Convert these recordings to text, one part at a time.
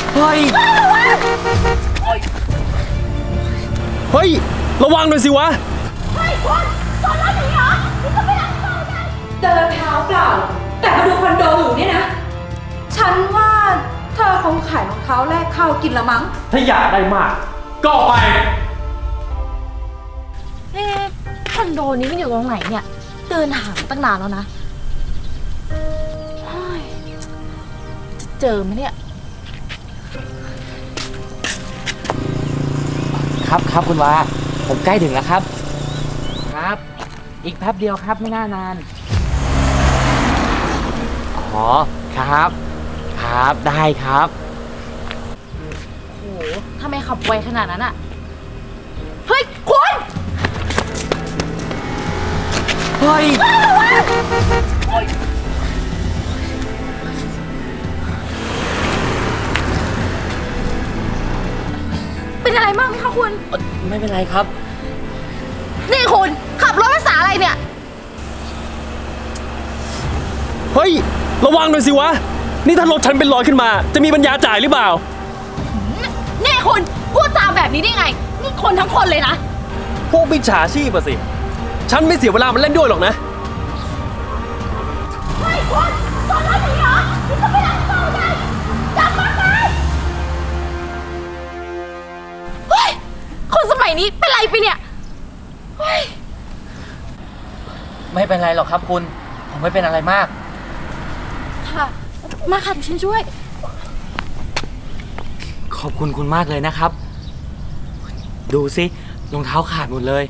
เฮ้ยเฮ้ยระวังหน่อยสิวะเฮ้ยคุณจอดรถหนีเหรอนี่ก็ไม่รักเราไงเดินเท้าเปล่าแต่มาดูคอนโดหรูเนี่ยนะฉันว่าเธอคงขายรองเท้าแลกข้าวกินละมั้งถ้าอยากได้มากก็ไปคอนโดนี้มันอยู่ตรงไหนเนี่ยเดินหาตั้งนานแล้วนะจะเจอไหมเนี่ยครับคุณวาผมใกล้ถึงแล้วครับครับอีกแป๊บเดียวครับไม่น่านานอ๋อครับได้ครับโหทำไมขับไวขนาดนั้นอะเฮ้ยคุณเฮ้ยเป็นอะไรมากไหมคะคุณไม่เป็นไรครับนี่คุณขับรถภาษาอะไรเนี่ยเฮ้ยระวังหน่อยสิวะนี่ถ้ารถฉันเป็นรอยขึ้นมาจะมีปัญญาจ่ายหรือเปล่านี่คุณพูดจาแบบนี้ได้ไงนี่คนทั้งคนเลยนะพวกมิจฉาชีพอะสิฉันไม่เสียเวลามันเล่นด้วยหรอกนะเฮ้ยคุณจอดรถหนีเหรอนี่ก็ไม่รักเราไงจับมันเลยเฮ้ยคนสมัยนี้เป็นไรไปเนี่ยเฮ้ยไม่เป็นไรหรอกครับคุณผมไม่เป็นอะไรมากค่ะมาค่ะฉันช่วยขอบคุณมากเลยนะครับดูสิรองเท้าขาดหมดเลย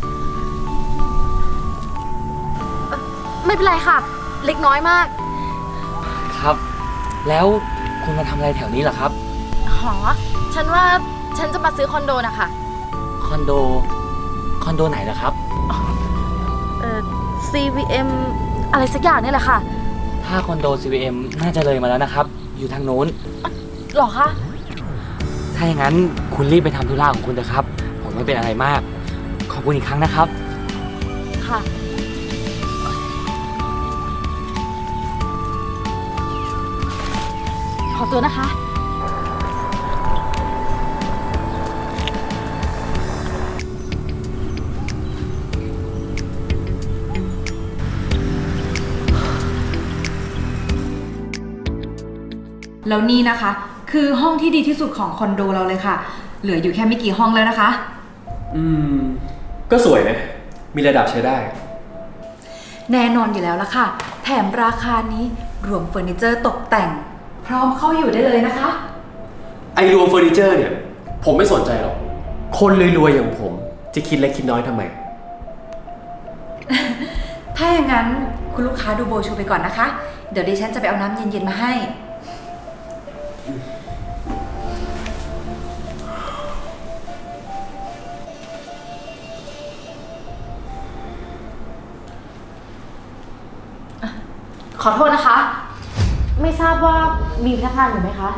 ไม่เป็นไรค่ะเล็กน้อยมากครับแล้วคุณมาทำอะไรแถวนี้เหรอครับฉันว่าฉันจะมาซื้อคอนโดนะคะคอนโดไหนล่ะครับ CVM อะไรสักอย่างนี่แหละค่ะถ้าคอนโด CVM น่าจะเลยมาแล้วนะครับอยู่ทางโน้นหรอคะถ้าอย่างนั้นคุณรีบไปทำธุระของคุณเถอะครับผมไม่เป็นอะไรมากขอบคุณอีกครั้งนะครับค่ะขอตัวนะคะแล้วนี่นะคะคือห้องที่ดีที่สุดของคอนโดเราเลยค่ะเหลืออยู่แค่ไม่กี่ห้องแล้วนะคะก็สวยนะมีระดับใช้ได้แน่นอนอยู่แล้วละค่ะแถมราคานี้รวมเฟอร์นิเจอร์ตกแต่งพร้อมเข้าอยู่ได้เลยนะคะไอรวมเฟอร์นิเจอร์เนี่ยผมไม่สนใจหรอกคนรวยๆอย่างผมจะคิดเล็กคิดน้อยทำไมถ้าอย่างนั้นคุณลูกค้าดูโบชูไปก่อนนะคะเดี๋ยวดิฉันจะไปเอาน้ำเย็นๆมาให้ขอโทษนะคะไม่ทราบว่ามีพนักงานอยู่ไหมคะ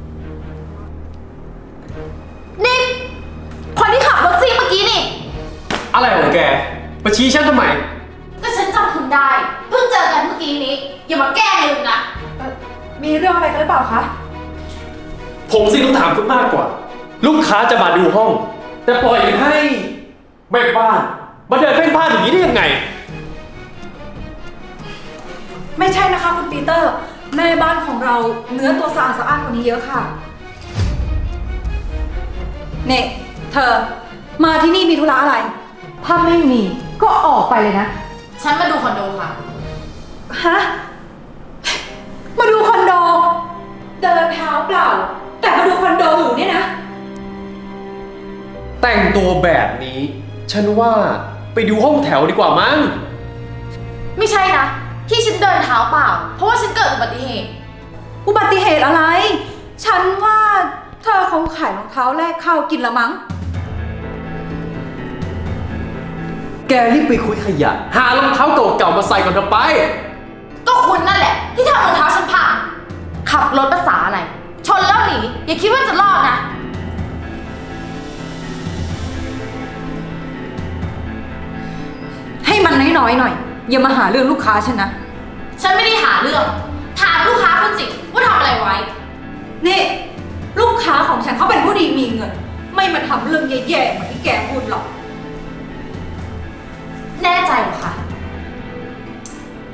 นี่คนที่ขับรถซีเมื่อกี้นี่อะไรของแกมาชี้ฉันทำไมก็ฉันจำคุณได้เพิ่งเจอกันเมื่อกี้นี้อย่ามาแก้ลืมนะมีเรื่องอะไรกันหรือเปล่าคะผมสิต้องถามคุณมากกว่าลูกค้าจะมาดูห้องแต่ปล่อยให้แม่บ้านมาเดินเพ่นพ่านอย่างนี้ได้ยังไงไม่ใช่นะคะคุณปีเตอร์แม่บ้านของเราเนื้อตัวสะอาดสะอ้านกว่านี้เยอะค่ะเนี่ยเธอมาที่นี่มีธุระอะไรถ้าไม่มีก็ออกไปเลยนะฉันมาดูคอนโดค่ะฮะมาดูคอนโดเดินเท้าเปล่าแต่มาดูคอนโดหรูเนี่ยนะแต่งตัวแบบนี้ฉันว่าไปดูห้องแถวดีกว่ามั้งไม่ใช่นะที่ฉันเดินเท้าเปล่าเพราะว่าฉันเกิดอุบัติเหตุอะไร ฉันว่าเธอคงขายรองเท้าแลกข้าวกินละมั้งแกรีบไปคุยขยะหารองเท้าเก่าๆมาใส่ก่อนเถอะไปก็คุณนั่นแหละที่ทำรองเท้าฉันพังขับรถภาษาอะไรชนแล้วหนีอย่าคิดว่าจะรอดนะให้มันน้อยๆหน่อยอย่ามาหาเรื่องลูกค้าฉันนะฉันไม่ได้หาเรื่องถามลูกค้าคุณสิว่าทำอะไรไว้นี่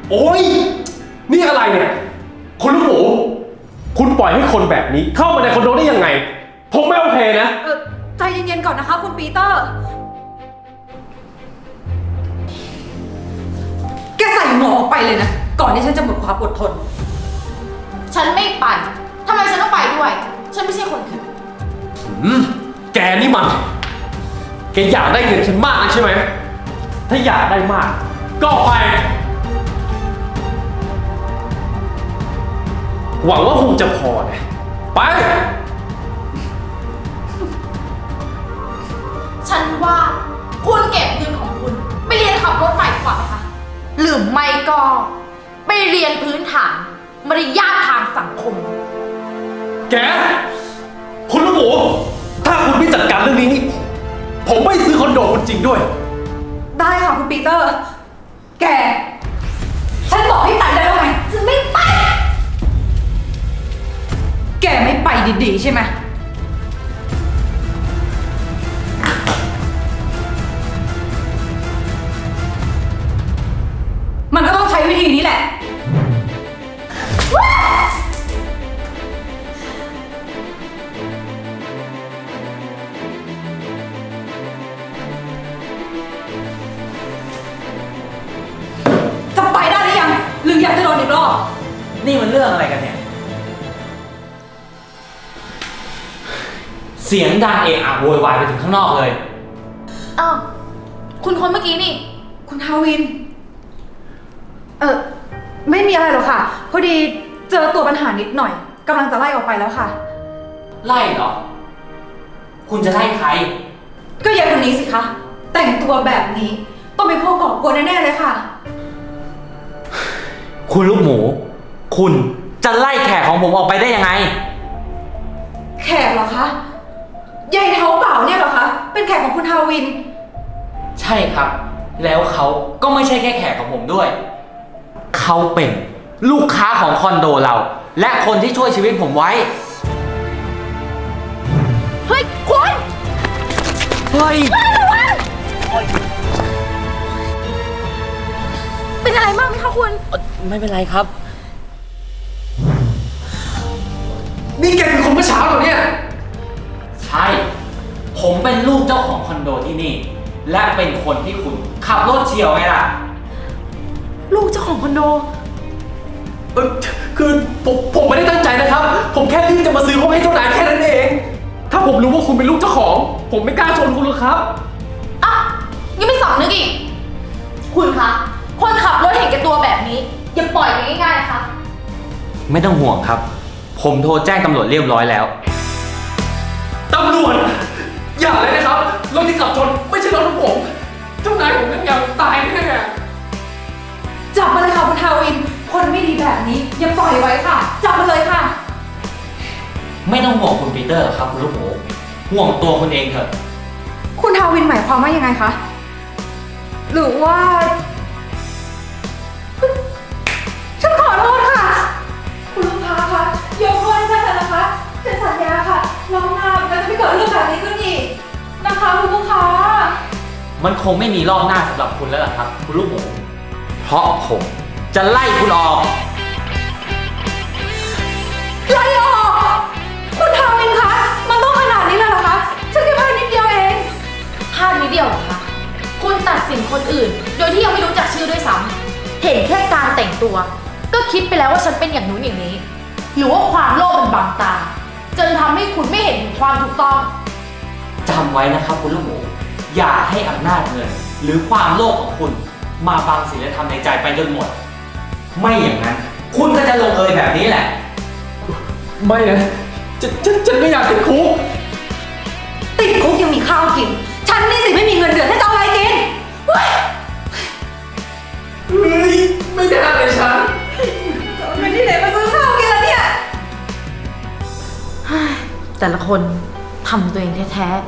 โอ้ยนี่อะไรเนี่ยคุณลูกหมูคุณปล่อยให้คนแบบนี้เข้ามาในคอนโดได้ยังไงผมไม่โอเคนะใจเย็นๆก่อนนะคะคุณปีเตอร์แกใส่หมวกออกไปเลยนะก่อนที่ฉันจะหมดความอดทนฉันไม่ไปทำไมฉันต้องไปด้วยฉันไม่ใช่คนผิดแกนี่มันแกอยากได้เงินฉันมากใช่ไหมถ้าอยากได้มากก็ไปหวังว่าคงจะพอนะไปฉันว่าคุณเก็บเงินของคุณไปเรียนขับรถใหม่กว่าไหมคะหรือไม่ก็ไปเรียนพื้นฐานมารยาททางสังคมแกคุณลูกหมูถ้าคุณไม่จัดการเรื่องนี้ผมไม่ซื้อคอนโดคุณจริงด้วยได้ค่ะคุณปีเตอร์แกฉันบอกให้ไปได้แล้วไงฉันไม่ไปแกไม่ไปดีๆใช่ไหมมันก็ต้องใช้วิธีนี้แหละจะไปได้หรือยังหรืออยากจะโดนอีกรอบนี่มันเรื่องอะไรกันเนี่ยเสียงดังเอะอะโวยวายไปถึงข้างนอกเลยอ้าวคุณคนเมื่อกี้นี่คุณฮาวินไม่มีอะไรหรอกค่ะพอดีเจอตัวปัญหานิดหน่อยกำลังจะไล่ออกไปแล้วค่ะไล่เหรอคุณจะไล่ใครก็ยายคนนี้สิคะแต่งตัวแบบนี้ต้องเป็นพวกก่อกวนแน่ๆเลยค่ะคุณลูกหมูคุณจะไล่แขกของผมออกไปได้ยังไงแขกเหรอคะยายเท้าเปล่าเนี่ยเหรอคะเป็นแขกของคุณฮาวินใช่ครับแล้วเขาก็ไม่ใช่แค่แขกของผมด้วยเขาเป็นลูกค้าของคอนโดเราและคนที่ช่วยชีวิตผมไว้เฮ้ยคุณเฮ้ยเป็นอะไรมากไหมคะคุณไม่เป็นไรครับนี่แกเป็นคนเมื่อเช้าเหรอเนี่ยใช่ผมเป็นลูกเจ้าของคอนโดที่นี่และเป็นคนที่คุณขับรถเฉี่ยวไงล่ะลูกเจ้าของคอนโดคือผมไม่ได้ตั้งใจนะครับผมแค่รีบจะมาซื้อห้องให้เจ้านายแค่นั้นเองถ้าผมรู้ว่าคุณเป็นลูกเจ้าของผมไม่กล้าชนคุณหรอกครับอ่ะยังไม่สำนึกอีกคุณคะคนขับรถเห็นแก่ตัวแบบนี้อย่าปล่อยง่ายๆนะคะไม่ต้องห่วงครับผมโทรแจ้งตำรวจเรียบร้อยแล้วตำรวจอย่าเลยนะครับรถที่ขับชนไม่ใช่รถของผมเจ้านายผมนั่นยังตายแน่จับมาเลยค่ะคุณฮาวินคนไม่ดีแบบนี้อย่าปล่อยไว้ค่ะจับมาเลยค่ะไม่ต้องห่วงคุณปีเตอร์ครับคุณลูกหมูห่วงตัวคุณเองเถอะคุณฮาวินหมายความว่ายังไงคะหรือว่าฉันขอโทษค่ะคุณลูกค้าคะยกโทษให้ฉันเถอะนะคะฉันสัญญาค่ะรอบหน้าเราจะไม่เกิดเรื่องแบบนี้ขึ้นอีกนะคะคุณลูกค้ามันคงไม่มีรอบหน้าสำหรับคุณแล้วล่ะครับคุณลูกหมูเพราะผมจะไล่คุณออกไล่ออกคุณฮาวินคะมันต้องขนาดนี้เลยเหรอคะฉันแค่พลาดนิดเดียวเองพลาดนิดเดียวเหรอคะคุณตัดสินคนอื่นโดยที่ยังไม่รู้จักชื่อด้วยซ้ำเห็นแค่การแต่งตัวก็คิดไปแล้วว่าฉันเป็นอย่างนู้นอย่างนี้หรือว่าความโลภมันบังตาจนทำให้คุณไม่เห็นถึงความถูกต้องจำไว้นะครับคุณลูกหมูอย่าให้อำนาจเงินหรือความโลภของคุณมาบังศีลธรรมในใจไปจนหมดไม่อย่างนั้นคุณก็จะลงเอยแบบนี้แหละไม่นะฉันไม่อยากติดคุกติดคุกยังมีข้าวกินฉันนี่สิไม่มีเงินเดือนให้เจ้าอะไรกินเฮ้ยไม่ได้อะไรฉันไม่ได้ไหนมาซื้อข้าวกินแล้วเนี่ยแต่ละคนทำตัวเองแท้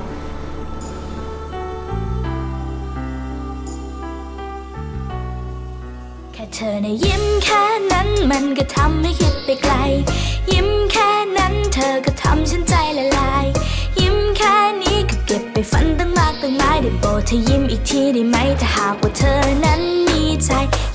แค่เธอในะยิ้มแค่นั้นมันก็ทำให้คิดไปไกลยิ้มแค่นั้นเธอก็ทำฉันใจละลายยิ้มแค่นี้ก็เก็บไปฝันตั้งมากตั้งหลายได้โปรดเธอยิ้มอีกทีได้ไหมถ้าหากว่าเธอนั้นมีใจ